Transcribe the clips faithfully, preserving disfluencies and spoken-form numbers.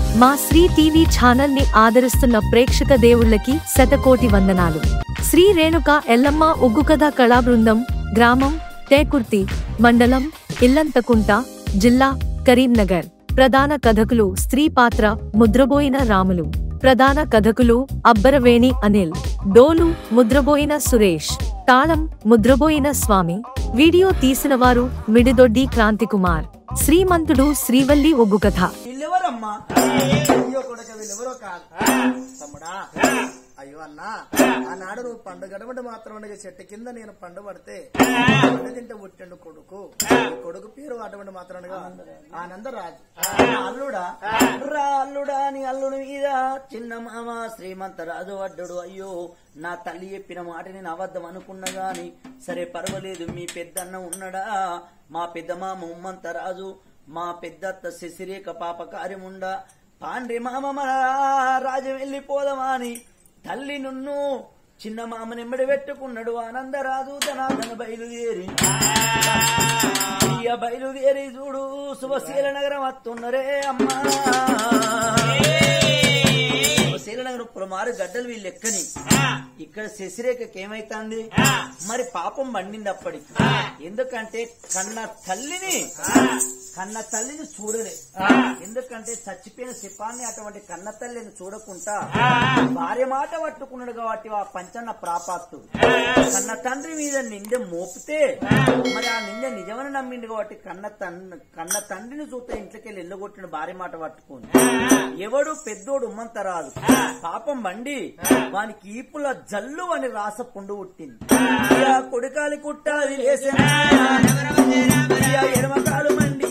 మా Shri TV channel ని ఆదరిస్తున్న ప్రేక్షక దేవుళ్ళకి శతకోటి వందనాలు. శ్రీ రేణుక ఎల్లమ్మ ఉగ్గుకథ కళా బృందం, గ్రామం టేకుర్తి, మండలం ఇల్లంతకుంట, జిల్లా కరీంనగర్. ప్రధాన కథకులు స్త్రీ పాత్ర ముద్రబోయిన రాములు. ప్రధాన కథకులు అబ్బరవేణి అనిల్. డోలు ముద్రబోయిన సురేష్. తాళం ముద్రబోయిన స్వామి. వీడియో తీసినవారు మిడిదొడ్డి క్రాంతికుమార్. శ్రీమంతుడు శ్రీవల్లి ఒగ్గుకథ. అయ్యో అన్నా, ఆనాడు నువ్వు పండుగడమంటే మాత్రం చెట్టు కింద నేను పండు పడితే పండు తింటే పుట్టిండు కొడుకు. కొడుకు పేరు అటువంటి మాత్రం ఆనందరాజు. అల్లుడా రా అల్లుడా అని అల్లుడు మీద చిన్న మామ శ్రీమంతరాజు అడ్డడు. అయ్యో నా తల్లి చెప్పిన మాట నేను అబద్ధం అనుకున్నా గాని సరే పర్వాలేదు, మీ పెద్దన్న ఉన్నాడా, మా పెద్ద మామ ఉమ్మంతరాజు, మా పెద్దత్త శశిరేఖ పాప కార్యముండా పాండ్రి మామ మన రాజు వెళ్ళిపోదామా అని తల్లి నున్ను చిన్న మామని ఎమ్మడి పెట్టుకున్నాడు. ఆనందరాజు ధనాధన బయలుదేరి ఇయ్య బయలుదేరి చూడు శుభశీల నగరం వస్తున్నరే అమ్మా. శీల నగరం పులమారు గడ్డలు వీళ్ళు ఎక్కని ఇక్కడ శశిరేఖకి ఏమైతుంది మరి పాపం పండింది అప్పటికి. ఎందుకంటే కన్న తల్లిని కన్న తల్లిని చూడలే. ఎందుకంటే చచ్చిపోయిన శిపాన్ని అటువంటి కన్న తల్లిని చూడకుండా భార్య మాట పట్టుకున్నాడు కాబట్టి ఆ పంచన్న ప్రాపాత్తుడు. కన్న తండ్రి మీద నిందె మోపితే మరి ఆ నిందె నిజమని నమ్మిండు కాబట్టి కన్న తండ్రి కన్న తండ్రిని చూస్తే ఇంట్లోకెళ్ళి ఎల్లగొట్టిన భార్య మాట పట్టుకుని ఎవడు పెద్దోడు ఉమ్మంతరాదు పాపం బండి వానికి ఈపుల జల్లు అని రాస పుండు పుట్టింది. కొడుకాలి కుట్టాలి లేసే ఎడమకాలు మండి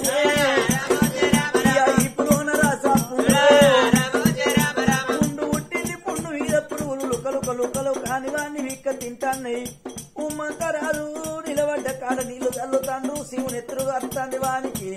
ఇప్పుడున్న రాస పుండు పుట్టింది. పుండు మీద పురుగులు లుకలు కలుకలు కాని వాడిని వీక్క తింటాన్నాయి. ఉమ్మంతరాదు నిలబడ్డ కాడ నీళ్లు చల్లుతాండు. శివుని ఎత్తురుగా అత్తాంది వానికి.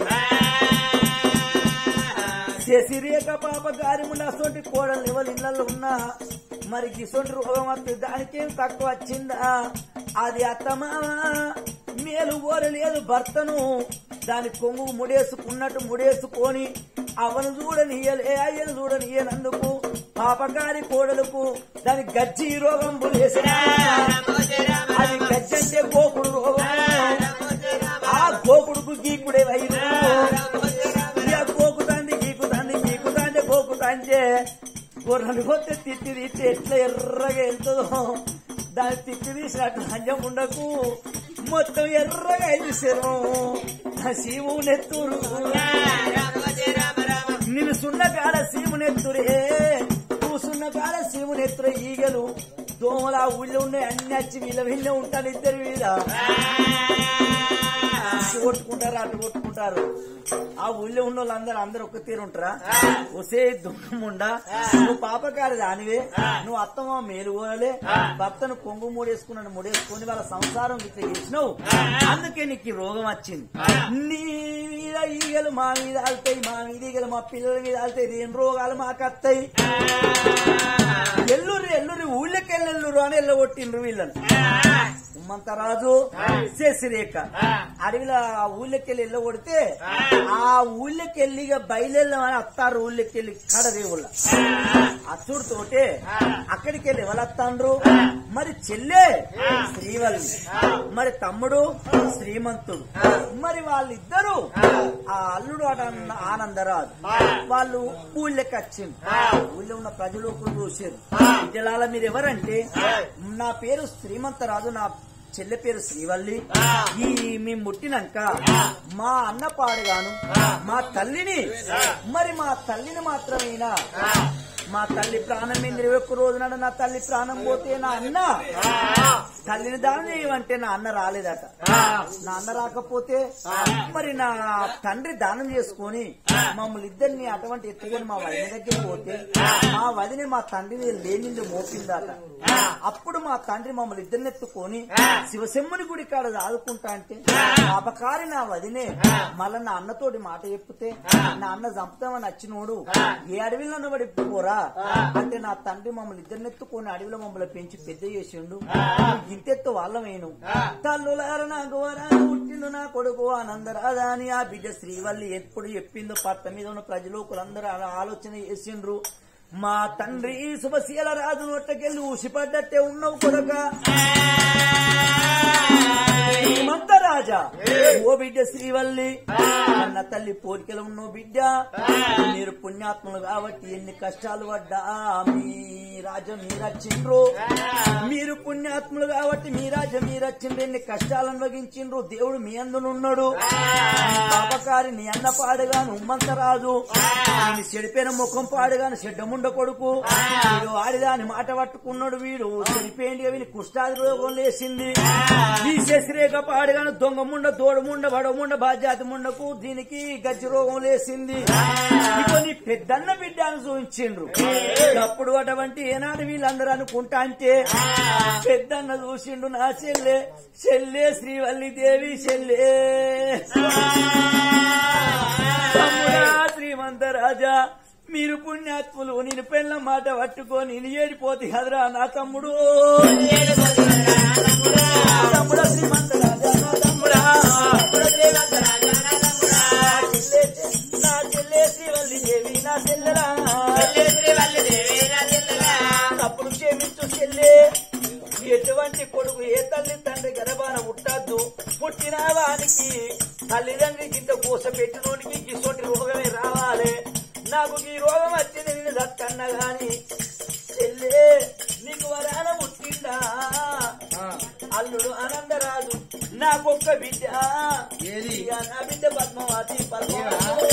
శశిరేఖ పాప గారిముండ అసోటి కోడలు ఎవరు ఇళ్లలో ఉన్నా మరి గిసోటి రోగం వస్తుంది. దానికేం తక్కువ వచ్చిందా? అది అత్తమామ మేలు ఓరలేదు భర్తను దాని కొంగు ముడేసుకున్నట్టు ముడేసుకొని అవను చూడనియలే అయ్యను చూడనియనందుకు పాపగారి కోడలకు దాని గజ్జి రోగం పులేసి అది గజ్జి అంటే గోకుడు రోగం. ఆ గోకుడుకు గీకుడే వైరు గోకుతాంది గీకుతాంది గీకుతాంటే గోకుతాంటే గొర్రెలు కొత్తే తిట్టి తీస్తే ఎట్లా ఎర్రగా వెళ్తుందో దాన్ని తిట్టి తీసినట్టు హంజం ఉండకు మొత్తం ఎర్రగా అయింది శరీరం. శివునెత్తురు నేను సున్న కాడ శివునెత్తురే, నువ్వు సున్న కాడ శివునెత్తురే. ఈగలు దోమలు ఆ ఊళ్ళో ఉన్నాయి అన్ని వచ్చి వీళ్ళ వీళ్ళే ఉంటారు. ఇద్దరు వీళ్ళ కొట్టుకుంటారు అటు కొట్టుకుంటారు. ఆ ఊళ్ళో ఉన్న వాళ్ళందరూ అందరు ఒక్క తీరు ఉంటారా? ఒసే దుఃఖముండా నువ్వు పాపకారి దానివే, నువ్వు అత్తమా మేలు కోరలే, భర్తను కొంగు మూడేసుకున్నాడు మూడేసుకుని వాళ్ళ సంసారం ఇట్లా చేసినావు, అందుకే నీకు రోగం వచ్చింది. నీ మీద ఈగలు మా మీద ఆలుతాయి, మా మీద ఈగలు మా పిల్లల మీద ఆలుతాయి, ఏం రోగాలు మాకు వస్తాయి. ఎల్లురు ఎల్లురు ఊళ్ళకి వెళ్ళెల్లురు అని వెళ్ళగొట్టిండ్రు వీళ్ళని. ఉమ్మంతరాజు శశిరేఖ అడవిలో ఆ ఊళ్ళకెళ్ళి వెళ్ళగొడితే ఆ ఊళ్ళకెళ్ళి బయలుదేరమని అత్తారు. ఊళ్ళకెళ్ళి కడదేవుళ్ళ అచ్చుడుతోటే అక్కడికి వెళ్ళి ఎవరత్తాండ్రు మరి చెల్లె శ్రీవల్లి, మరి తమ్ముడు శ్రీమంతుడు. మరి వాళ్ళిద్దరు ఆ అల్లుడు ఆనందరాజు వాళ్ళు ఊళ్ళకి వచ్చింది. ఊళ్ళో ఉన్న ప్రజలు చూసారు. జలాల మీరు ఎవరంటే నా పేరు శ్రీమంతరాజు, నా చెల్లె పేరు శ్రీవల్లి. ఈ మేము ముట్టినాక మా అన్న పాడుగాను మా తల్లిని మరి మా తల్లిని మాత్రమేనా మా తల్లి ప్రాణం ఇరవై ఒక్క రోజు నాడు నా తల్లి ప్రాణం పోతే నా అన్న తల్లిని దానం చేయమంటే నా అన్న రాలేదట. నా అన్న రాకపోతే మరి నా తండ్రి దానం చేసుకుని మమ్మల్ని ఇద్దరిని అటువంటి ఎత్తుగా మా వదిన దగ్గర పోతే మా వదిన మా తండ్రిని లేనింది మోపిందట. అప్పుడు మా తండ్రి మమ్మల్ని ఇద్దరిని ఎత్తుకొని శివశమ్మని గుడి కాడ ఆదుకుంటా అంటే పాపకారి నా వదినే మళ్ళా నా అన్నతోటి మాట చెప్తే నా అన్న చంపుతామని వచ్చినోడు ఏ అడవిలో పడిపోరా అంటే నా తండ్రి మమ్మల్ని ఇద్దరిని ఎత్తుకొని అడవిలో మమ్మల్ని పెంచి పెద్ద చేసిండు. గింతెత్తు వాళ్ళమేను తల్లులార నాకు వరాన పుట్టిండు నా కొడుకు ఆనందరాదా అని ఆ బిడ్డ శ్రీవల్లి ఎప్పుడు చెప్పిందో పట్ట మీద ఉన్న ప్రజలోకులందరూ అలా ఆలోచన చేసిండ్రు. మా తండ్రి శుభశీల రాజు నోట్లకెళ్ళి ఊసిపడ్డట్టే ఉన్నావు కొడుక రాజా. ఓ బిడ్డ శ్రీవల్లి అన్న తల్లి పోలికలు ఉన్నో బిడ్డ, మీరు పుణ్యాత్ములు కాబట్టి ఎన్ని కష్టాలు పడ్డా మీ రాజా మీరచ్చిండ్రు. మీరు పుణ్యాత్ములు కాబట్టి మీ రాజా మీరచ్చిండ్రు, ఎన్ని కష్టాలు అనుభవించిండ్రు. దేవుడు మీ అందునున్నాడు. పాపకారి నీ అన్న పాడుగాను ఉమ్మంత రాజు, నేను చెడిపోయిన ముఖం పాడుగాను చెడ్డముండ కొడుకు వీడు ఆడిదాని మాట పట్టుకున్నాడు. వీడు చెడిపోయింది వీని కుష్టాది రోగం లేసింది. ఈ శశిరేఖ పాడుగాను దొంగ ముండ దోడు ముండ వడముండ బాధ్యాతి ముండకు దీనికి గజ్జి రోగం లేసింది. నీ పెద్దన్న బిడ్డను చూపించిండ్రు. అప్పుడు అటువంటి ఏనాడు వీళ్ళందరూ అనుకుంటా అంటే పెద్దన్న చూసిండు నా చెల్లె చెల్లె శ్రీవల్లి దేవి చెల్లె తమ్ముడా శ్రీమంత రాజా మీరు పుణ్యాత్ములు నేను పెళ్ళ మాట పట్టుకొని నేను ఏడిపోతే కదరా నా తమ్ముడు తమ్ముడా శ్రీమంత రాజా నా తమ్ముడా నా చెల్లె శ్రీవల్లి దేవి నా చెల్లెరా అప్పుడు క్షమించు చెల్లె ఎటువంటి కొడుకు ఏ తల్లి తండ్రి గర్భాన పుట్టద్దు. పుట్టిన వానికి తల్లిదండ్రికి ఇంత కోస పెట్టినోనికి ఇటువంటి రోగమే రావాలి. నాకు ఈ రోగం వచ్చింది నేను దక్కన్నా గాని చెల్లె నీకు వరాన పుట్టిందా అల్లుడు ఆనందరాజు నాకొక్క బిడ్డ నా బిడ్డ పద్మవాతి పద్మవాతి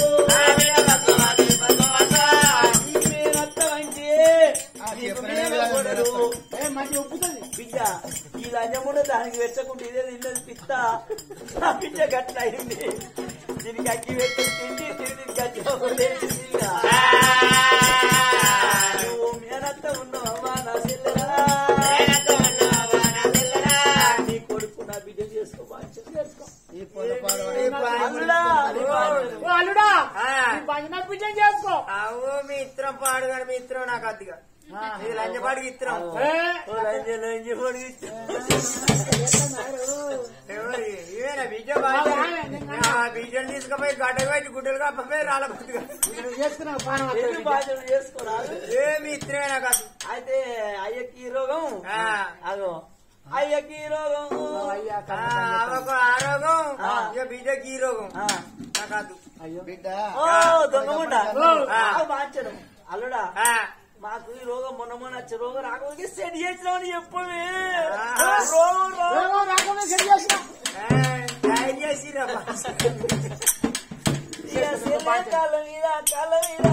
బిడ్డ ఈ లంజముండ దానికి వెచ్చకుండా ఇదే తిన్నది పిత్త నా బిడ్డ గట్ల అయింది. దీనికి అక్కి వెచ్చ తిండి తిరిగి గచ్చి నువ్వు మేనత్త ఉన్నావా నా చెల్లెరా నీ కొడుకు నా బిడ్డ చేసుకో బాధ్యత చేసుకో చేసుకో అవో మీ ఇత్రం పాడుగా మీ ఇత్రం నాకు అద్దిగా లంజపాడికి ఇత్రం ఇవేనా బీజం బీజం తీసుకుపోయి గడ్డ పెట్టి గుడ్డలు కాకపోయి రాలకొద్దిగా ఏమి ఇత్రమేనా కాదు. అయితే అయ్యకి రోగం అదో అయ్యకి రోగం ఆ రోగం ఇక బిడ్డకి ఈ రోగం కాదు. బిడ్డ దొంగముండ బాంచడం అల్లుడా మాకు ఈ రోగం మొన్న మొన్న వచ్చే రోగం రాకపోతే సెట్ చేసినామని చెప్పవే రోగం రాకుండా సెట్ చేసినా కాళ్ళ మీద కాళ్ళ మీద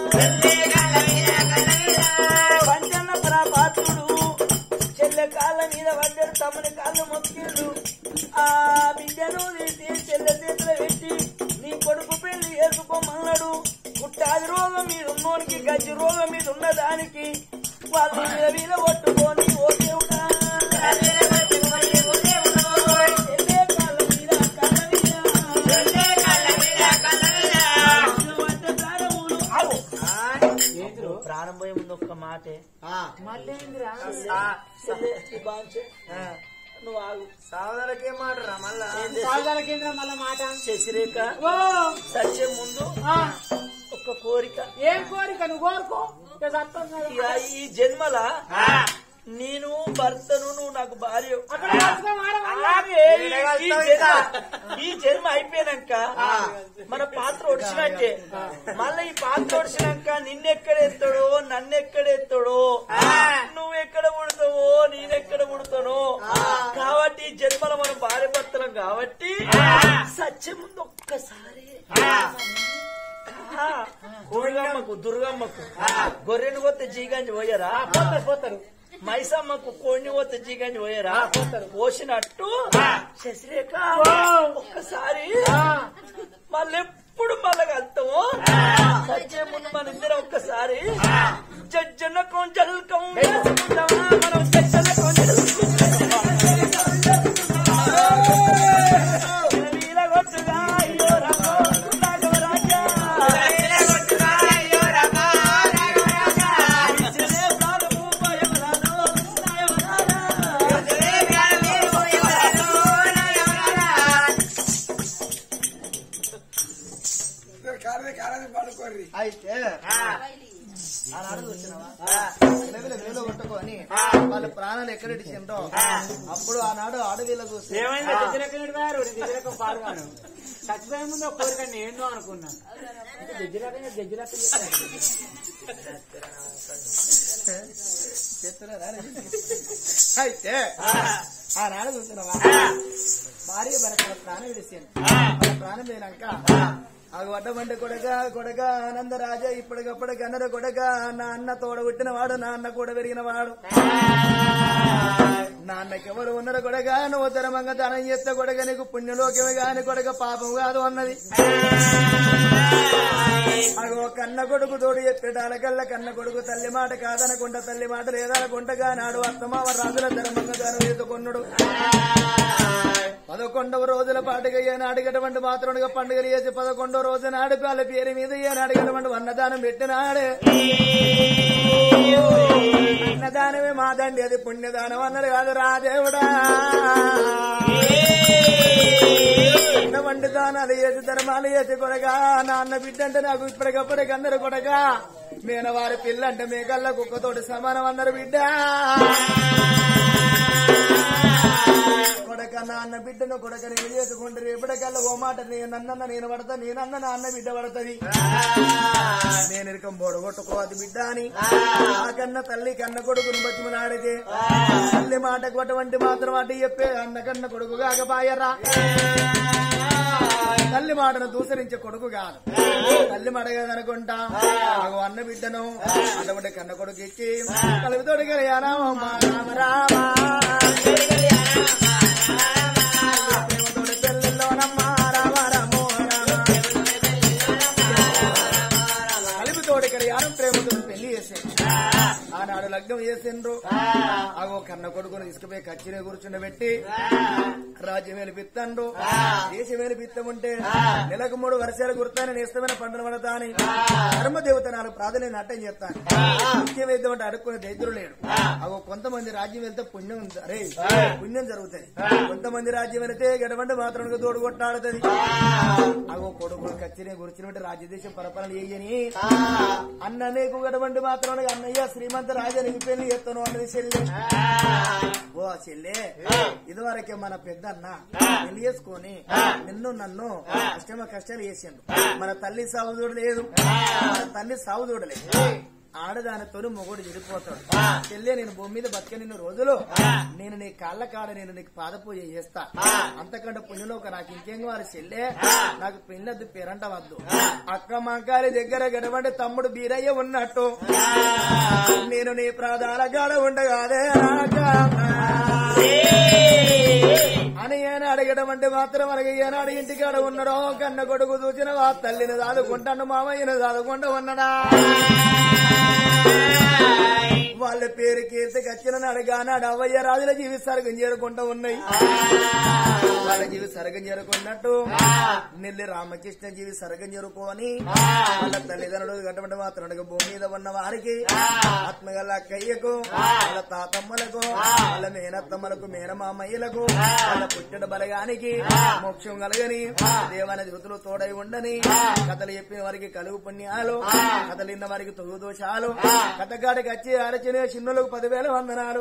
పంచన్న పాత్రుడు చెల్లె కాళ్ళ మీద పడ్డాడు. తమ్ముని కాళ్ళు మొక్కిండు. ఆ బిడ్డను తీసి చెల్లె చేతిలో పెట్టి నీ కొడుకు పెళ్లి చేసుకోమన్నాడు. పుట్టాది రోగం మీద ఉన్నోనికి గజ్జి రోగం మీద ఉన్న దానికి వాళ్ళు మీద మీద కొట్టుకొని ఓ దేవుడా ప్రాణం పోయే ముందు ఒక్క మాటే మళ్ళీ నువ్వు ఆగు సావదాలకే మాట రా మళ్ళా మళ్ళా మాట శశిరేఖ సత్యం ముందు ఒక్క కోరిక. ఏం కోరిక నువ్వు కోరుకో ఈ జన్మల నేను భర్తను నువ్వు నాకు భార్య అలాగే ఈ జన్మ అయిపోయినాక మన పాత్ర ఒడిచినట్టే మళ్ళీ ఈ పాత్ర ఒడిచినాక నిన్నెక్కడెత్తాడో నన్నెక్కడెత్తాడో నువ్వెక్కడ పుడతావో నేనెక్కడ పుడతానో కాబట్టి ఈ జన్మలో మనం భార్య భర్తలం కాబట్టి సత్యం ముందు ఒక్కసారి దుర్గమ్మకు దుర్గమ్మకు గొర్రెను కొత్త జీగాంచి పోయారా పోతారు పోతారు మైసమ్మకు కోడిని పోతే జీగాంచి పోయారా పోతారు పోసినట్టు శశిరేఖ ఒక్కసారి మళ్ళెప్పుడు మళ్ళీ కలుతాము సత్యం ముందు మన ఇద్దరం ఒక్కసారి జజ్జన కొంచెం మనం జజ్జన కొంచెం వీలగొట్టుగా అయ్యో రామో రాజా Yeah. ఆనాడు చూసినావా ఎలవిల వేలో కొట్టుకొని వాళ్ళ ప్రాణాలు ఎక్కడిచ్చిండ్రో అప్పుడు ఆనాడు అడవిలో చూసి పాల్గొను చచ్చిపోయే ముందు ఒక కోరిక నేను అనుకున్నా గజ్జిరకంగా గజ్జిరకం అయితే ఆనాడు చూసినావా భార్య భర్త ప్రాణం విడిచింది ప్రాణం పోయినాక అవి వడ్డమంటే కొడక కొడక ఆనందరాజా ఇప్పటికప్పుడు కన్నర కొడక నా అన్న తోడ పుట్టిన వాడు నా అన్న కూడా పెరిగిన వాడు నాన్నకెవరు ఉన్నారు కొడక నువ్వు ధర్మంగా దానం చేస్తే కొడక నీకు పుణ్యలోకమే గాని కొడక పాపం కాదు అన్నది అగో కన్న కొడుకు తోడు చెప్పేటాలకల్లా కన్న కొడుకు తల్లి మాట కాదనకుండా తల్లి మాట లేదనకుంటగా నాడు అత్తమావ రాజుల ధర్మంగా దానం ఎత్తుకొన్నాడు పదకొండవ రోజుల పాటుగా ఏనాడుగటువంటి మాత్రునిగా పండుగలు చేసి పదకొండవ రోజు నాడు వాళ్ళ పేరు మీద ఏనాడుగటువంటి అన్నదానం పెట్టినాడే అన్నదానమే మాదండి అది పుణ్యదానం అన్నారు కాదు రాదేవుడా అన్నవంటి దానాలు చేసి ధర్మాలు చేసి కొడగా నాన్న బిడ్డ అంటే నాకు ఇప్పటికప్పుడే అందరు కొడగా మేన వారి పిల్ల అంటే మేకల్లా కుక్కతోటి సమానం అన్నారు బిడ్డ కొడక నాన్న బిడ్డను కొడక నేను చేసుకుంటారు ఎప్పటికల్లా ఓ మాట నేను నన్న నేను పడతా నేనన్న నాన్న బిడ్డ పడుతుంది నేను ఇరకం బొడగొట్టుకోవద్దు బిడ్డ అని ఆ కన్న తల్లి కన్న కొడుకును బతిమలాడితే తల్లి మాటకు అటువంటి మాత్రం అటు చెప్పే అన్న కన్న కొడుకు కాకపాయరా తల్లి మాటను దూసరించే కొడుకు కాదు తల్లి మాట కదనుకుంటా అన్న బిడ్డను అటువంటి కన్న కొడుకు ఇచ్చి కలుపుతోడి రామ రామ రామ ఆనాడు లగ్నం చేసిండ్రు అగో కన్న కొడుకును తీసుకుపోయి కచ్చినే కూర్చుండబెట్టి రాజ్యం వెలిపిత్తండ్రు దేశం వెలిపిత్తముంటే నెలకు మూడు వర్షాలు గుర్తాను ఇష్టమైన పంటలు పడతాని ధర్మదేవత నాలుగు ప్రాధాన్యత నాట్యం చేస్తాను ముఖ్యం వేద్దామంటే అడుక్కునే దైత్రులు లేడు అగో కొంతమంది రాజ్యం వెళ్తే పుణ్యం అరే పుణ్యం జరుగుతుంది కొంతమంది రాజ్యం వెళితే గడవంటి మాత్రం తోడు కొట్టాడుతుంది అగో కొడుకును కచ్చినే కూర్చుని రాజ్యదేశం పరపరణ చేయని అన్న నీకు గడవంటి మాత్రం అన్నయ్య శ్రీమంత రాజా నీకు పెళ్లి చేస్తాను అన్నది చెల్లె ఓ చెల్లె ఇదివరకే మన పెద్ద అన్న పెళ్లి చేసుకొని నిన్ను నన్ను కష్టమ కష్టాలు చేసిండు మన తల్లి సాగు చూడలేదు మన తల్లి సాగు చూడలేదు ఆడదానితో మొగుడు చెడిపోతాడు చెల్లె నేను భూమి మీద బతికే నిన్ను రోజులు నేను నీ కాళ్ళ కాడ నేను నీకు పాదపూజ చేస్తా అంతకంటే పుణ్యలోక నాకు ఇంకేం వారి చెల్లె నాకు పెళ్ళొద్దు పేరంట వద్దు అక్క మంకాలి దగ్గర గడవంటి తమ్ముడు బీరయ్య ఉన్నట్టు నేను నీ ప్రాధాల కాడ ఉండగాదే అని ఏనా అడగడం అంటే మాత్రం మనకి ఏనాడు ఇంటికాడ ఉన్నారో కన్న కొడుకు చూసిన వా తల్లిని దాదుకుంటాను మామయ్యను దాదుకుంటూ ఉన్నాడా వాళ్ళ పేరు కీర్తికి వచ్చిన అడగానాడు అవయ్య రాజుల జీవి సరగం చేరుకుంటూ ఉన్నాయి వాళ్ళ జీవి సరగం చేరుకున్నట్టు నెల్లి రామకృష్ణ జీవి సరగం చేరుకోని వాళ్ళ తల్లిదండ్రులు గట్టమంటే మాత్రం భూమి మీద ఉన్న వారికి ఆత్మగల అక్కయ్యకు వాళ్ళ తాతమ్మలకు వాళ్ళ మేనత్తమ్మలకు మేనమామయ్యలకు వాళ్ళ పుట్టిన బలగానికి మోక్షం కలగని దేవాన జ్యోతులు తోడై ఉండని కథలు చెప్పిన వారికి కలుగు పుణ్యాలు కథలు ఇన్న వారికి తొగు దోషాలు కథగాడికి వచ్చి ఆరచిన చిన్నులకు పదివేల వందనాలు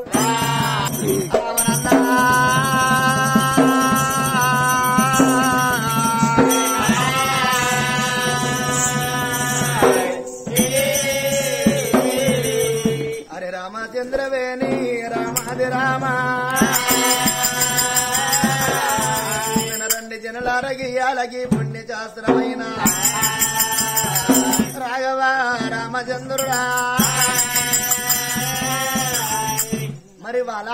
అరే రామచంద్రవేణి రామాది రామ రండి జనలారగియాలకి పుణ్యశాస్త్రమైన రాఘవ రామచంద్రుడా మరి వాళ్ళ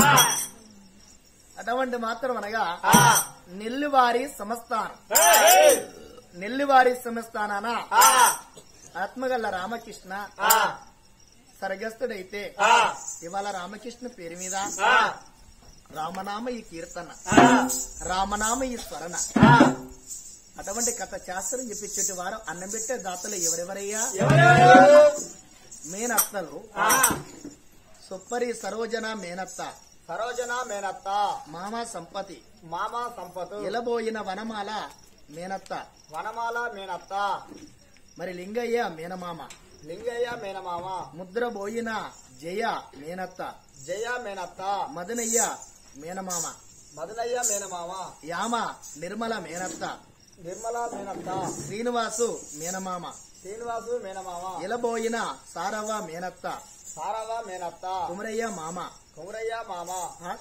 అటువంటి మాత్రం అనగా నెల్లివారి సంస్థానం నెల్లివారి సంస్థానాన ఆత్మగల్ల రామకృష్ణ సర్గస్థుడైతే ఇవాళ రామకృష్ణ పేరు మీద రామనామ ఈ కీర్తన రామనామ ఈ స్మరణ అటువంటి కథ శాస్త్రం చెప్పించేటి వారు అన్నం పెట్టే దాతలు ఎవరెవరయ్యా మేనత్తలు సుప్పరి సరోజన మేనత్త సరోజన మేనత్త మామ సంపతి మామ సంపతు ఎలబోయిన వనమాల మేనత్త వనమాల మేనత్త మరి లింగయ్య మేనమామ లింగయ్య మేనమామ ముద్ర బోయిన జయ మేనత్త జయ మేనత్త మదనయ్య మేనమామ మదనయ్య మేనమామ యామ నిర్మల మేనత్త నిర్మల మేనత్త శ్రీనివాసు మేనమామ శ్రీనివాసు మేనమామ ఎలబోయిన సారవ్వ మేనత్త సారవ మేనత్త కుమరయ్య మామ కుమరయ్య మామ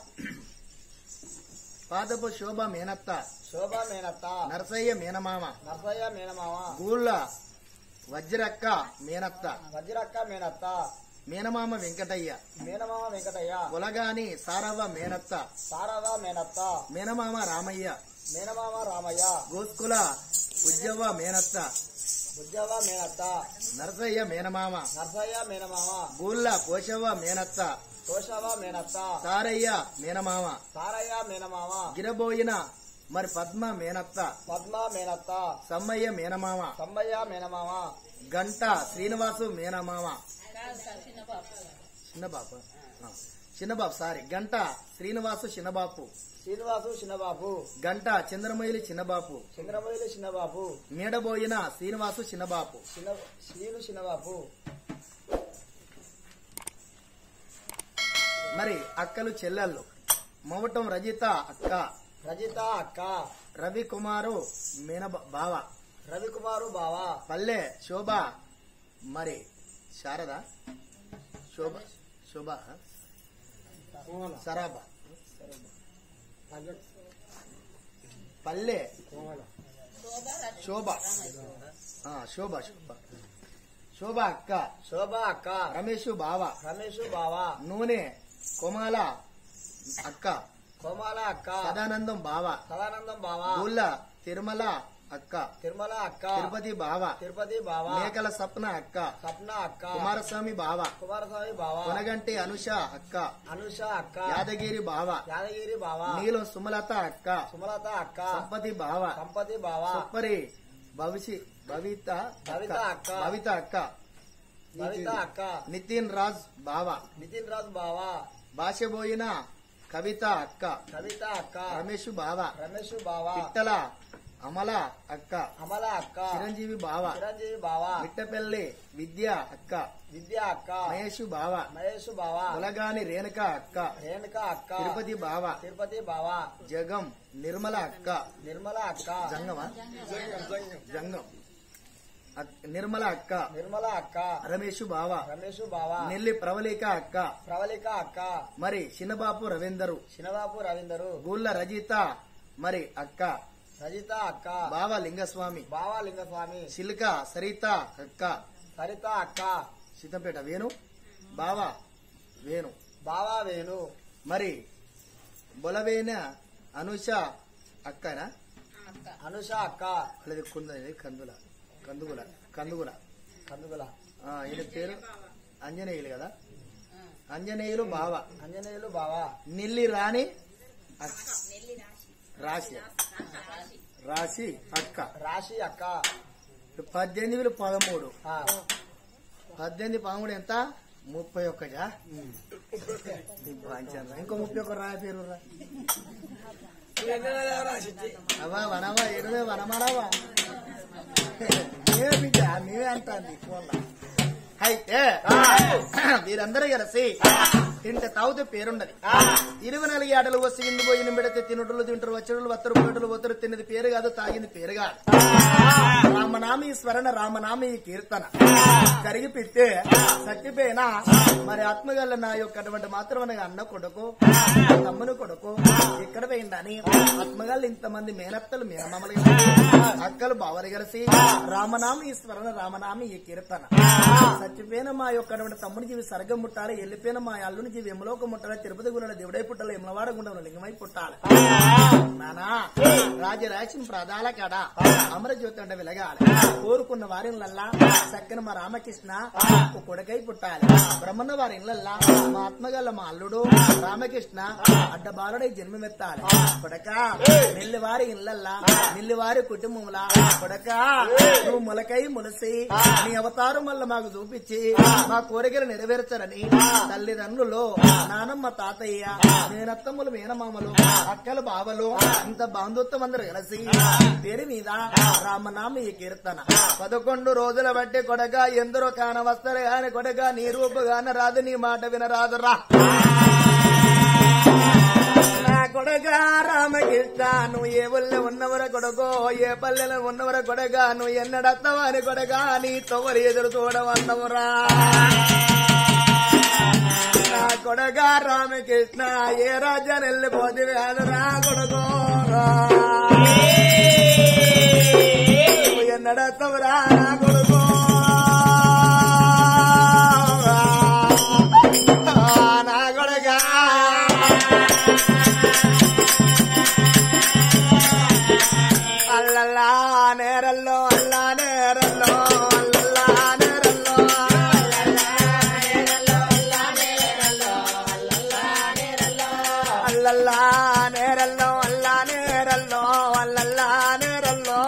పాదపు శోభ మేనత్త శోభ మేనత్త నరసయ్య మేనమామ నర్సయ్య మేనమామ గూళ్ళ వజ్రక్క మేనత్త వజ్రక్క మేనత్త మేనమామ వెంకటయ్య మేనమామ వెంకటయ్య కొలగాని సారవ్వ మేనత్త సారవ మేనత్త మేనమామ రామయ్య మేనమామ రామయ్య గోస్కుల ఉజ్జవ్వ మేనత్త ఉజ్జవ మేనత్త నరసయ్య మేనమామ నర్సయ్య మేనమామ గూళ్ళ పోషవ్వ మేనత్త కోశవ మేనత్త సారయ్య మేనమామ సారయ్య మేనమామ గిరబోయిన మరి పద్మ మేనత్త పద్మ మేనత్త సమ్మయ్య మేనమామ సమ్మయ్య మేనమామ గంట శ్రీనివాసు మేనమామ చిన్నబాపు ఆ, చిన్నబాపు సారీ గంట శ్రీనివాసు చిన్నబాపు శ్రీనివాసు చిన్నబాబు గంట చంద్రమయిలి చిన్నబాపు చంద్రమౌళి చిన్నబాబు మేడబోయిన శ్రీనివాసు చిన్నబాపు చిన్న శ్రీను చిన్నబాబు మరి అక్కలు చెల్లెళ్ళు మొవటం రజిత అక్క రజిత అక్క రవి కుమారు మేన బావ రవికుమారు బావ పల్లె శోభ మరి శారద శోభ శోభ సరాబ పల్లె శోభ ఆ, శోభ శోభ శోభ అక్క శోభ అక్క రమేష్ బావ రమేష్ బావ నూనె కోమాల అక్క కోమాల అక్క సదానందం బావ సదానందం బావ ఊళ్ళ తిరుమల అక్క తిరుమల అక్క తిరుపతి బావ తిరుపతి బావ మేకల సప్న అక్క సప్న అక్క కుమారస్వామి బావ కుమారస్వామి బావ కొనగంటి అనుష అక్క అనుష అక్క యాదగిరి బావ యాదగిరి బావ నీలం సుమలత అక్క సుమలత అక్క సంపతి బావ సంపతి బావ సుప్పరి భవిషి భవిత భవిత అక్క. భవిత అక్క భవిత అక్క నితిన్ రాజ్ బావ నితిన్ రాజు బావ భాషబోయిన కవిత అక్క కవిత అక్క రమేష్ బావ రమేష్ బావ పిట్టల అమల అక్క అమల అక్క చిరంజీవి బావ చిరంజీవి బావ మిట్టపల్లి విద్య అక్క విద్య అక్క మహేష్ బావ మహేష్ బావ కులగాని రేణుక అక్క రేణుక అక్క తిరుపతి బావ తిరుపతి బావ జగం నిర్మల అక్క నిర్మల అక్క జంగమా జంగం అక్- నిర్మల అక్క నిర్మల అక్క రమేష్ బావ రమేష్ బావ నెల్లి ప్రవళిక అక్క ప్రవళిక అక్క మరి చిన్నబాపు రవీందరు చిన్నబాబు రవీందరు గూళ్ళ రజిత మరి అక్క రజిత అక్క బావ లింగస్వామి బావ లింగస్వామి చిలుక సరిత అక్క సరిత అక్క సీతంపేట వేణు బావ వేణు బావ వేణు మరి బొలవేన అనుష అక్కనా అనుష అక్క వాళ్ళది కుందని కందుల కందుగుల కందుగుల కందుగుల ఆ, ఈయన పేరు అంజనేయులు కదా అంజనేయులు బావ అంజనేయులు బావ నిల్లి రాణి అక్క. రాశి రాశి అక్క రాశి అక్క పద్దెనిమిది వేలు పదమూడు ఆ, పద్దెనిమిది పదమూడు ఎంత ముప్పై ఒక్కజా ఇంకో ముప్పై ఒక్క రా పేరు రా అవా వనవా ఎరువే వనమాడవా మేమే బిడ్డ మేమే అంటాంది ఫోన్లో అయితే మీరందరూ కలిసి తింటే తాగితే పేరుండదు ఇరవై నాలుగు ఏటలు వచ్చి ఇందు పోయిన పెడితే తినుటలు తింటారు వచ్చడులు వత్తరు పోటలు వత్తరు తిన్నది పేరు కాదు తాగింది పేరు కాదు రామనామి స్మరణ రామనామి కీర్తన కరిగి పెట్టే సత్తిపోయినా మరి ఆత్మగల్ల నా యొక్క అటువంటి మాత్రం అన్న కొడుకు తమ్ముని కొడుకు ఎక్కడ పోయిందని ఆత్మగల్ల ఇంతమంది మేనత్తలు మేనమ్మలు అక్కలు బావలు కలిసి రామనామి స్మరణ రామనామి ఈ కీర్తన చచ్చిపోయిన మా యొక్క అటువంటి తమ్ముని జీవి సర్గం ముట్టాలి వెళ్ళిపోయిన మా అల్లుని జీవి ఎమలోక ముట్టాలి తిరుపతి గుండ దేవుడై పుట్టాలి ఎమలవాడ గుండ లింగమై పుట్టాలి నానా రాజరాసిన ప్రదాల కాడ అమరజ్యోతి అంటే వెలగాలి కోరుకున్న వారి ఇళ్ళల్లా చక్కని మా రామకృష్ణ ఒక కొడుకై పుట్టాలి బ్రహ్మన్న వారి ఇళ్ళల్లా మా ఆత్మగల్ల మా అల్లుడు రామకృష్ణ అడ్డబాలుడై జన్మమెత్తాలి కొడక నెల్లివారి ఇళ్ళల్లా నెల్లివారి కుటుంబంలా కొడక నువ్వు మొలకై ములసి నీ అవతారం వల్ల మాకు చూపించి మా కోరికలు నెరవేర్చి నెరవేర్చరని తల్లిదండ్రులు నానమ్మ తాతయ్య మేనత్తమ్ములు మేనమామలు అక్కలు బావలు ఇంత బాంధుత్వం అందరు కలిసి పేరు మీద రామనామ ఈ కీర్తన పదకొండు రోజుల బట్టి కొడక ఎందరో కాన వస్తారు గాని కొడక నీ రూపుగాన రాదు నీ మాట వినరాదు రా నా కొడక రామకృష్ణ నువ్వు ఏ ఊళ్ళో ఉన్నవర కొడకో ఏ పల్లెలో ఉన్నవర కొడక నువ్వు ఎన్నడత్తవాని కొడక నీ తొవరి ఎదురు చూడవన్నవురా నా కొడక రామకృష్ణ ఏ రాజ్యాన్ని వెళ్ళిపోతే అదరా కొడకో నువ్వు ఎన్నడత్తవరా నా కొడుకో నా కొడక అల్లల్లా నేరల్లో అల్లా నేరల్లో అల్లల్లా నేరల్లో అల్లల్లా నేరల్లో అల్లా నేరల్లో అల్లల్లా నేరల్లో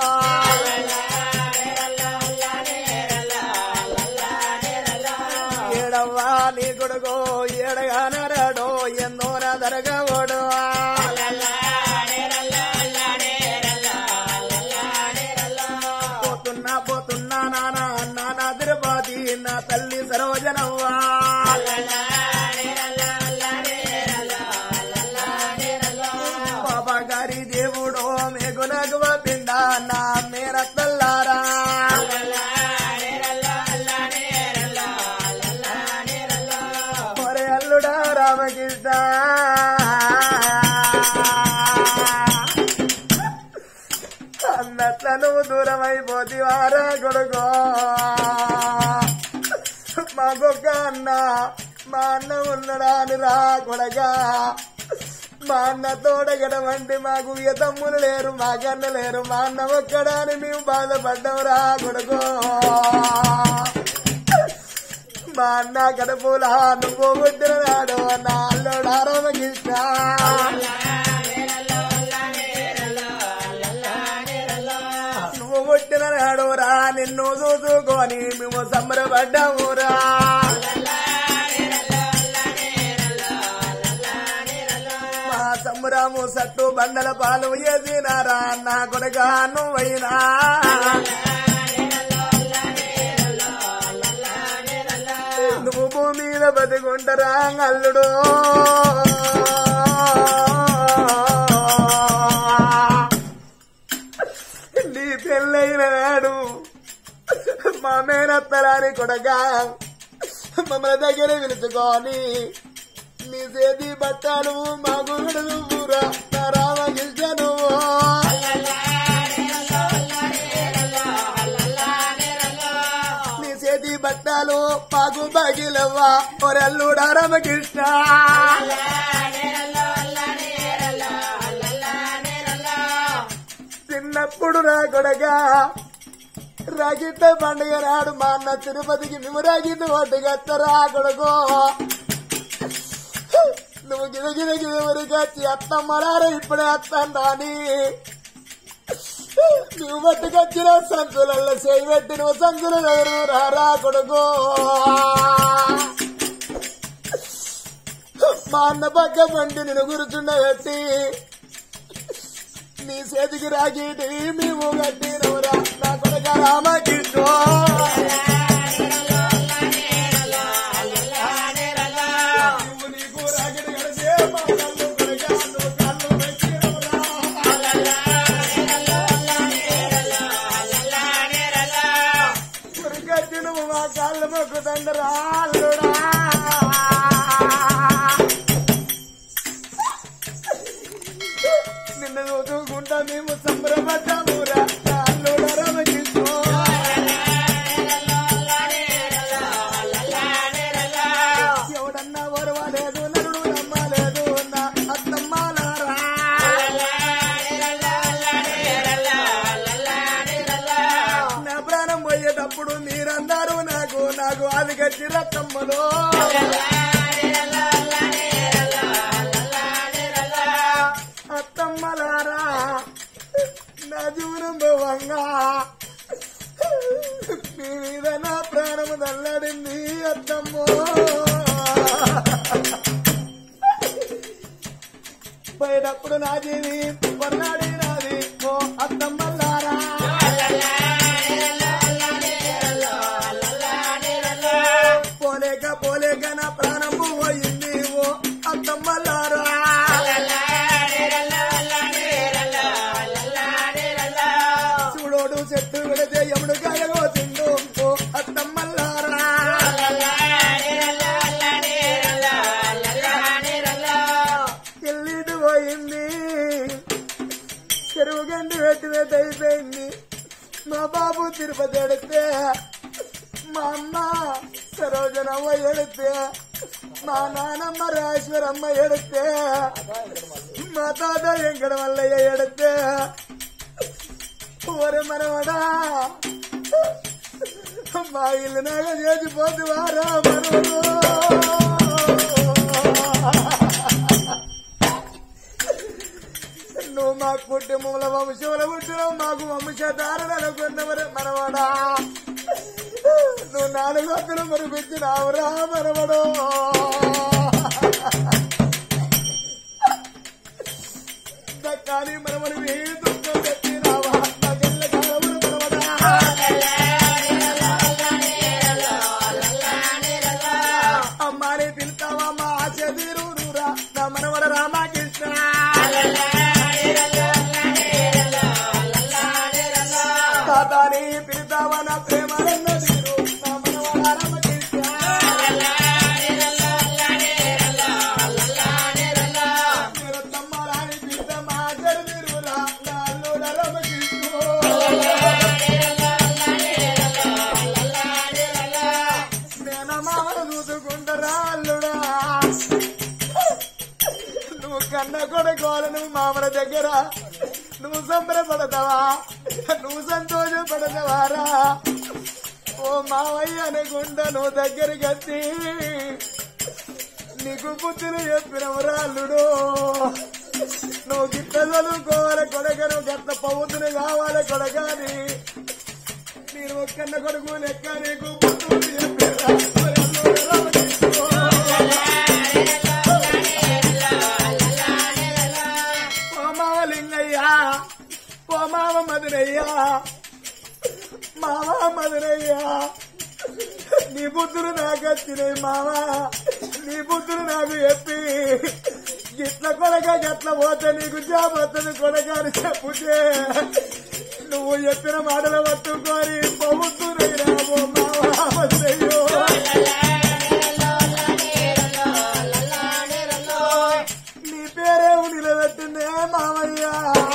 ఏడవ్వా నీ కొడుకో ఏడగా నెరడో ఎన్నో నా దరగవోడు పోతున్నా పోతున్నా నానా నానా తిరుపతి నా తల్లి సరోజనవ్వా బాబా గారి దేవుడో మేగునగువ పిండ నా మేనత్తల్లారా ఒరే అల్లుడా రామకృష్ణ అన్నట్ల నువ్వు దూరం అయిపోతివారా కొడుకో మాకొక్క అన్న మా అన్న ఉన్నాడా అని రా కొడగా మా అన్న తోడగడమంటే మాకు ఇక తమ్ములు లేరు మాకన్న లేరు మా అన్న ఒక్కడా అని మేము బాధపడ్డావురా కొడుకో మా అన్న కడుపులా నువ్వు పుట్టిన నాడు నా అల్లుడా రామకృష్ణ నువ్వు పుట్టిన నాడు రా నిన్ను చూసుకొని మేము సంబరపడ్డామురా మా సంబరాము సట్టు బండల పాలు ఎదినారా నా కొడుక నువ్వైనా నువ్వు భూమి మీద బతికుంటరా అల్లుడు నీ పెళ్ళైన నాడు మా మేనత్తరాని కొడగా మమ్మల్ని దగ్గర పిలుచుకొని నీ చేతి బట్టలు మాకు నువ్వురా నా రామకృష్ణ నువ్వు నీ చేతి బట్టలు మాకు బగిలవ్వా ఒరల్లుడా రామకృష్ణ చిన్నప్పుడు నా కొడగా రాగిట్ట పండుగ నాడు మా అన్న తిరుపతికి మేము రాగిట్ట ఒట్టుగత్తరా కొడుకో నువ్వు గిద గిద గిద వరకు వచ్చి అత్తమ్మలారా ఇప్పుడే అత్తండా అని నువ్వు పట్టుకొచ్చిన సంచులలో చేయి పెట్టి నువ్వు సంచుల దగ్గర రారా కొడుకో మా అన్న పక్క పండి నేను కూర్చుండబెట్టి నీ చేతికి రాగిటి మేము కట్టినవురా నా కొడుక రామకృష్ణ నీకు రాగిటి కడితే మా కళ్ళు కొడుక నువ్వు కళ్ళు పెట్టినవురా కొడుకచ్చి నువ్వు మా కాళ్ళు మొక్కుతండరా అల్లుడా నిన్ను చదువుకుంటా మేము సంబరపడ్డామురా అల్లుడా రామకృష్ణ ఎవడన్నా వరవలేదు నరుడు నమ్మలేదు నా అత్తమ్మాలారా నా ప్రాణం పోయేటప్పుడు మీరందరూ నాకు నాకు అది కట్టి రత్తమ్మలో అత్తమ్మలారా నా జీవనం భవంగా మీ మీద నా ప్రాణము తల్లడింది అత్తమ్మో పోయేటప్పుడు నా జీవి కొన్నాడి నాది ఓ అత్తమ్మల్లారా పోలేక పోలేక నా ప్రాణం పోయింది ఓ అత్తమ్మల్లారా చూడోడు చెట్టు విడితే ఎముడు కాయగోసిండు ఓ అత్తమ్మల్లారా ఎల్లిడు పోయింది చెరువు గండి వెట్టి వెట్టి అయిపోయింది మా బాబు తిరుపతి ఎడితే మా అమ్మ సరోజనమ్మ ఎడితే మా నానమ్మ రాశ్వరమ్మ ఎడితే మా తాత వెంకట మల్లయ్య ఎడితే ఊరు మనవడా మా ఇల్లు నాగ చేసిపోతువారా మనవడు నువ్వు మా కుటుంబంలో వంశంలో పుట్టినావు మాకు వంశధారణ అనుకున్నవరు మనవడా నువ్వు నాలుగు వందలు మరిపించినావురా మనవడు కానీ మనమని ఏ దుఃఖం పెట్టినావా నాకెళ్ళ కాలములు మనవడా అమ్మాని పిలుతావా మా ఆశ తీరురా నా మనవడ రామకృష్ణ తాతాని పిలుతావా నా ప్రేమ తీరు నా మనవడ రామకృష్ణ తమ్మ రాణి పిలుత మా ఆశ తీరురా నా అల్లుడ రామకృష్ణ మేనమామను చూసుకుంటారా అల్లుడా నువ్వు కన్న కొడుకోవాలి నువ్వు మామల దగ్గర నువ్వు సంబరపడతావా నువ్వు సంతోషపడతావారా ఓ మావయ్య అనుకుంటా నువ్వు దగ్గరికి వచ్చి నీకు బుద్ధులు చెప్పినవరా అల్లుడు నువ్వు గిట్ట చదువుకోవాలి కొడక నువ్వు గట్ల పౌతులు కావాలి కొడగాని నేను ఒక్కన్న కొడుకు లెక్క నీకు బుద్ధులు చెప్పిరా ఓ మావ మధురయ్యా మావా మధురయ్యా నీ బుద్ధులు నాకు వచ్చినాయి మావా నీ బుద్ధులు నాకు చెప్పి గిట్ల కొడక గట్ల పోతే నీకు జాబ్ వస్తుంది కొడక అని చెప్పుతే నువ్వు చెప్పిన మాటలు పట్టుకొని పౌతురైనా ఓ మావా మధురయ్యో నీ పేరేమో నిలబెట్టిందే మావయ్యా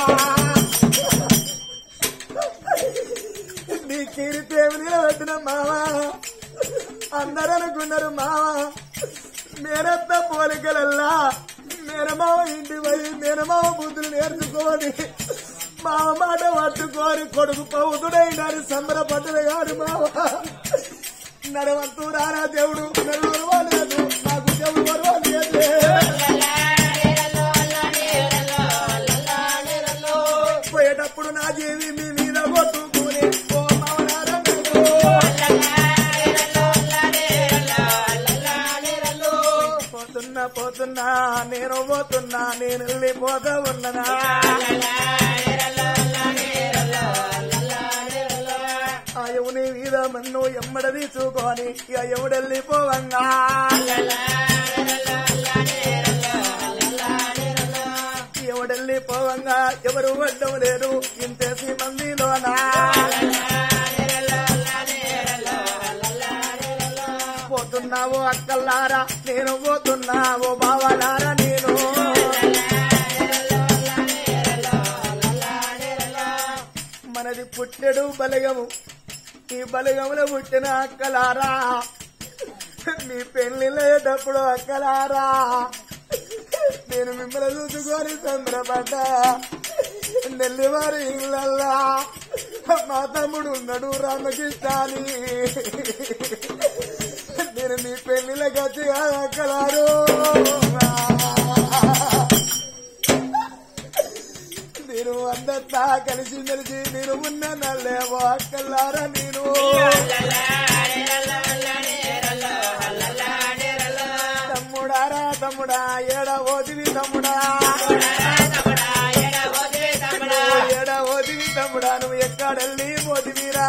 నీ కీర్తేమి నిలబెట్టిన మావా అందరూ అనుకున్నారు మావా మేనత్త పోలికలల్లా మేనమావ ఇంటి పోయి మేనమావ బుద్ధులు నేర్చుకోని మావ మాట పట్టుకోని కొడుకు పౌతుడైనారు సంబరపడ్డది కాదు మావా నడవంతూ రానా దేవుడు నలుగురు లేదు నాకు దేవుడు వరవలేదు పోయేటప్పుడు నా జీవి మీ మీద కొట్టుకుని ఓ మావనారా పోతున్నా పోతున్నా నేను పోతున్నా నేను వెళ్ళిపోతా ఉన్ననా ఆ యముని మీద మన్ను ఎమ్మడ తీసుకొని ఇక ఎవడెళ్ళిపోవంగా ఎవడెళ్ళిపోవంగా ఎవరు వడ్డం లేరు ఇంతేసి మందిలోనా పోతున్నావో అక్కల్లారా నేను పోతున్నావో బావలారా నేను మనది పుట్టెడు బలగము ఈ బలగములో పుట్టిన అక్కలారా మీ పెళ్లిళ్ళేటప్పుడు అక్కలారా నేను మిమ్మల్ని చూసుకొని సంబరపడ్డా నెల్లివారి ఇళ్ళల్లా మా తమ్ముడు ఉన్నాడు రామకృష్ణాని నేను మీ పెళ్లిళ్ళ గచ్చి అక్కలారు నేను అందరితా కలిసి మెలిసి నేను ఉన్న నల్లేవో అక్కలారా నేను తమ్ముడా ఏడ ఓదివి తమ్ముడా ఏడ ఓదివి తమ్ముడా నువ్వు ఎక్కడెళ్ళి పోతివీరా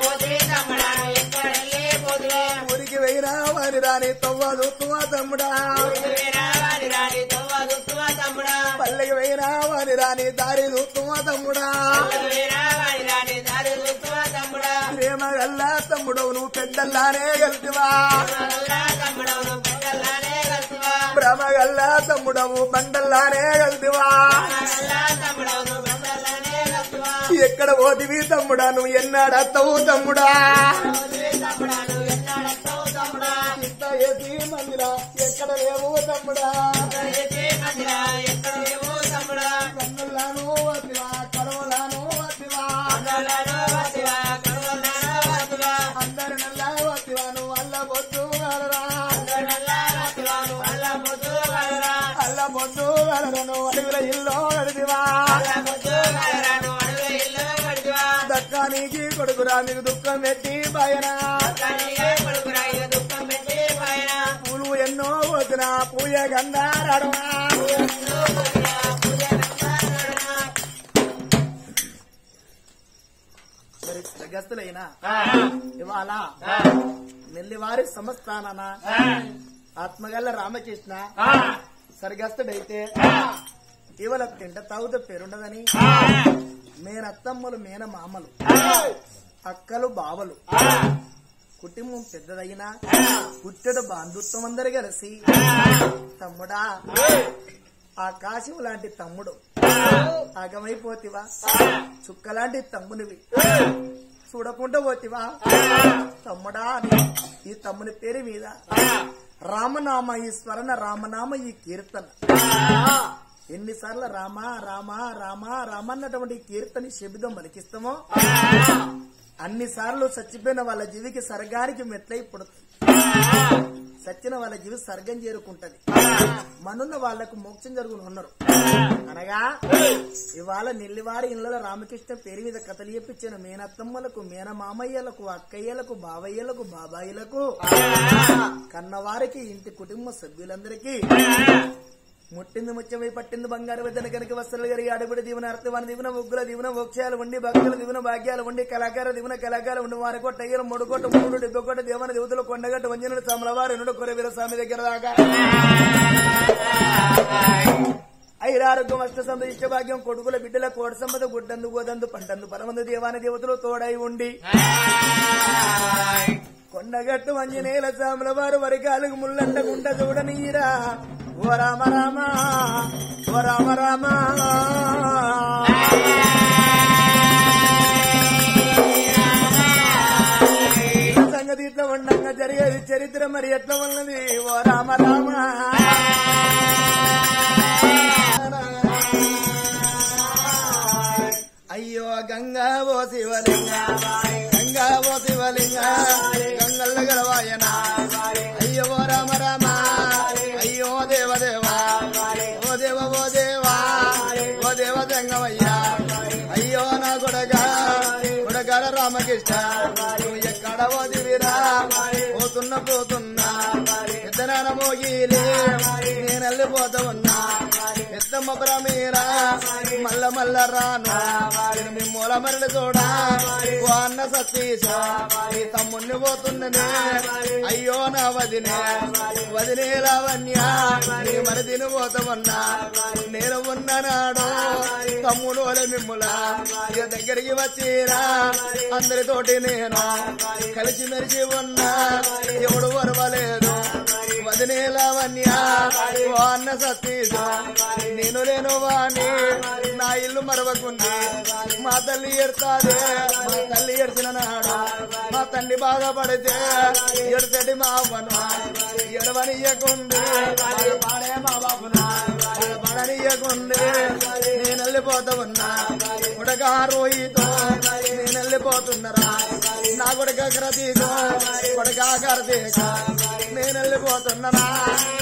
ఊరికి వెయ్యిరా వారి రాని తవ్వదుత్తువా తమ్ముడా పల్లెకి వెయ్యిరా వారి రాని దారి దుత్తువా తమ్ముడా ప్రేమ గల్లా తమ్ముడవు నువ్వు పెద్దల్లానే గల్తివా భ్రమ గల్లా తమ్ముడవు బండల్లానే గల్తివా ఎక్కడ పోతివి తమ్ముడా నువ్వు ఎన్నాడత్తవు తమ్ముడా మందిరా ఎక్కడ లేవు తమ్ముడా కన్నుల్లాను వతివా కడవలాను వతివా అందరి నల్లా వతివా నువ్వు అల్ల బొద్దు గలరా అల్ల బొద్దు గలరను అడవిల ఇల్లు గడిదివా దక్కానికి కొడుకురా నీకు దుఃఖం పెట్టి భయనా పూలు ఎన్నో వదినా పూయ గంధారడమా గస్తులైనా ఇవాళ నెల్లివారి సంస్థానాన ఆత్మగల్ల రామకృష్ణ సరిగస్తుడైతే ఇవాళ తింట తాగుత పేరుండదని మేనత్తమ్మలు మేన మామలు అక్కలు బావలు కుటుంబం పెద్దదైనా పుట్టెడు బంధుత్వం అందరు కలిసి తమ్ముడా ఆకాశం లాంటి తమ్ముడు ఆగమైపోతివా చుక్కలాంటి తమ్మునివి చూడకుండా పోతివా తమ్ముడా ఈ తమ్ముని పేరు మీద రామనామ ఈ స్మరణ రామనామ ఈ కీర్తన ఎన్నిసార్లు రామ రామ రామ రామ అన్నటువంటి కీర్తని శబ్దం పలికిస్తామో అన్నిసార్లు చచ్చిపోయిన వాళ్ళ జీవికి స్వర్గానికి మెట్లై పుడుతుంది సచ్చిన వాళ్ళ జీవి స్వర్గం చేరుకుంటది మనున్న వాళ్లకు మోక్షం జరుగును ఉన్నారు అనగా ఇవాళ నెల్లివారి ఇళ్లలో రామకృష్ణ పేరు మీద కథలు చెప్పించిన మేనత్తమ్మలకు మేన మామయ్యలకు అక్కయ్యలకు బావయ్యలకు బాబాయిలకు కన్నవారికి ఇంటి కుటుంబ సభ్యులందరికీ ముట్టింది ముత్యమై పట్టింది బంగారు వద్దన కనుక వస్త్రాలు గారి అడుగుడి దీవెన అర్థవాన దీవెన ముగ్గుల దీవెన మోక్షాలు ఉండి భక్తుల దీవెన భాగ్యాలు ఉండి కళాకార దీవెన కళాకారు ఉండి వారి కొట్ట అయ్యలు మూడు కొట్ట మూడు డెబ్బకొట్ట దేవన దేవతలు కొండగట్టు వంజనుడు సమలవారు ఎన్నుడు కొరవీర స్వామి దగ్గర దాకా ఐరారోగ్యం అష్ట సంపద ఇష్ట భాగ్యం కొడుకుల బిడ్డల కోట సంపద గుడ్డందు గోదందు పంటందు పరమందు దేవాన దేవతలు తోడై ఉండి కొండగట్టు వంజనేల సాముల వారు వరికాలకు ముల్లంటగుంట చూడనీరా ఓ రామ రామ ఓ రామ రామ సంగతి ఇట్లా ఉండంగా జరిగేది చరిత్ర మరి ఎట్లా ఉన్నది ఓ రామ రామ అయ్యో గంగా ఓ శివలింగ గంగా ఓ శివలింగ గంగల్ల గలవాయన అయ్యో ఓ రామ రామ అయ్యో దేవదేవా ఓ దేవ ఓ దేవా ఓ దేవ గంగవయ్యా అయ్యో నా కొడగా కొడగల రామకృష్ణ నువ్వు ఎక్కడ ఓదివిరా పోతున్న పోతున్నా ఇద్దరాన మోగిలే నేను వెళ్ళిపోతా ఉన్నా ఎత్తమ్మ ప్రమీరా మల్ల మల్ల రాను మీ మూల మరలి చూడా ఓ అన్న సతీశ ఈ తమ్ముణ్ణి పోతున్ననే అయ్యో నా వదినే వదినే లావణ్యా నీ మరి తిని పోతామన్నా నేను ఉన్ననాడు తమ్ముడు ఒలే మిమ్ముల ఇక దగ్గరికి వచ్చిరా అందరితోటి నేను కలిసి మెరిసి ఉన్నా ఎవడు వరవలేదు వదినే లావణ్యా ఓ అన్న సతీశ నేను లేను వాణి నా ఇల్లు మరవకుంది మా తల్లి ఎడతాదే మా తల్లి ఎడిచిన నాడు మా తండ్రి బాధపడితే ఎడతడి మా అవ్వను ఎడవనియకుంది పాడే మా బాబును పడనియకుంది నేను వెళ్ళిపోతా ఉన్నా కొడగా రోయితో నేను వెళ్ళిపోతున్నారా నా కొడక క్రతీతో కొడగా కరతీక నేను వెళ్ళిపోతున్నారా